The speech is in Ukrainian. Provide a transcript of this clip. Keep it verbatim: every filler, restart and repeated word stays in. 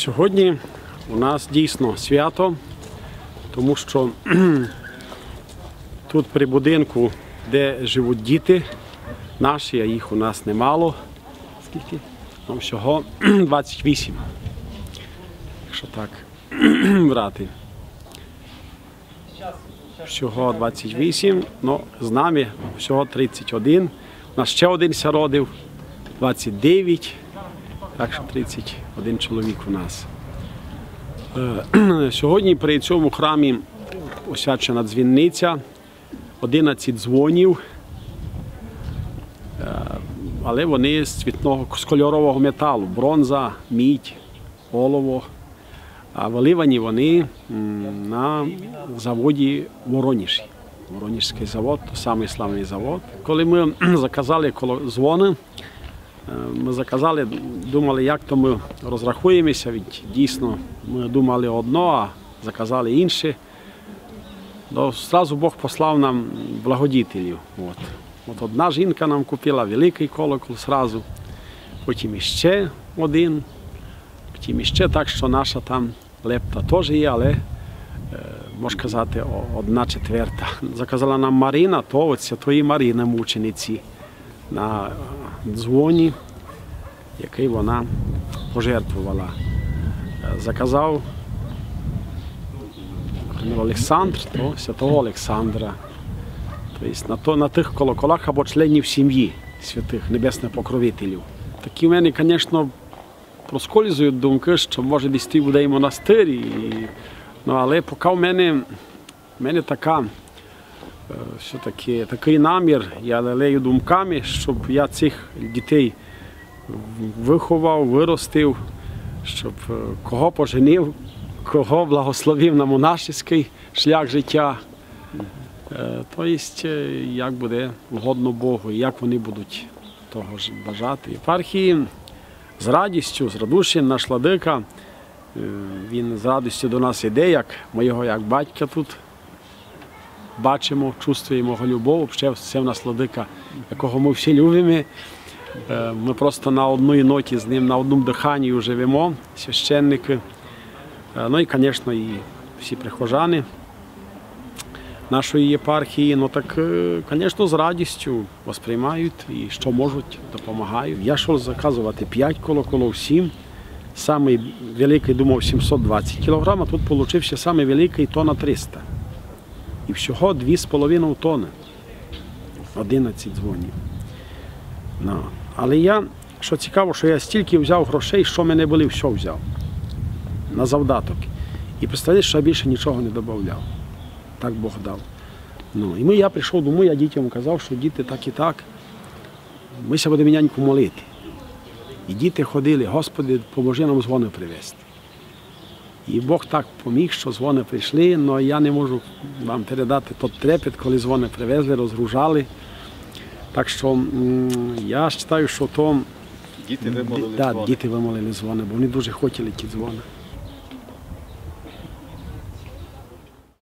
Сьогодні у нас дійсно свято, тому що тут при будинку, де живуть діти наші, а їх у нас немало. Скільки? Ну, всього двадцять вісім, якщо так брати. Всього двадцять вісім, але з нами всього тридцять один. У нас ще один ся родив, двадцять дев'ять, так що тридцять один чоловік у нас. Сьогодні при цьому храмі освячена дзвіниця, одинадцять дзвонів, але вони з цвітного, з кольорового металу, бронза, мідь, олово. А виливані вони на заводі Вороніж. Вороніжський завод, самий славний завод. Коли ми заказали дзвони, ми заказали, думали, як то ми розрахуємося, ведь дійсно ми думали одно, а заказали інше. То зразу Бог послав нам благодітелів. От. От одна жінка нам купила великий колокол зразу, потім іще один, потім іще, так що наша там лепта теж є, але, можна казати, одна четверта. Заказала нам Марина, то от Святої Марини мучениці на дзвоні, який вона пожертвувала. Заказав Олександр, то Святого Олександра. Тобто на, то, на тих колоколах або членів сім'ї святих, небесних покровителів. Такі в мене, звісно, проскользують думки, що може десь той буде і монастир, і, ну, але поки в мене, в мене така, все-таки, такий намір, я лелею думками, щоб я цих дітей виховав, виростив, щоб кого поженив, кого благословив на монашеський шлях життя. Тобто, як буде угодно Богу, і як вони будуть того ж бажати. Єпархії з радістю, з радушням наш владика, він з радістю до нас йде, як ми його як батька тут бачимо, чувствуємо його любов. Це в нас владика, якого ми всі любимо. Ми просто на одній ноті з ним, на одному диханні живемо, священники. Ну і, звісно, і всі прихожани нашої єпархії, ну так, звісно, з радістю сприймають і що можуть, допомагають. Я йшов заказувати п'ять колоколів, сім. Самий великий, думав, сімсот двадцять кілограм, а тут вийшов самий великий тонна триста. І всього дві з половиною тонни. одинадцять дзвонів. Ну, але я, що цікаво, що я стільки взяв грошей, що мене були, все взяв. На завдаток. І представляєш, що я більше нічого не додавав. Так Бог дав. Ну, і ми, я прийшов дому, я дітям казав, що діти так і так, ми ся будемо няньку молити. І діти ходили, Господи, поможи нам дзвони привезти. І Бог так поміг, що дзвони прийшли, але я не можу вам передати той трепет, коли дзвони привезли, розгружали. Так що я вважаю, що то... Діти вимолили да, дзвони. Діти вимолили дзвони, бо вони дуже хотіли ті дзвони.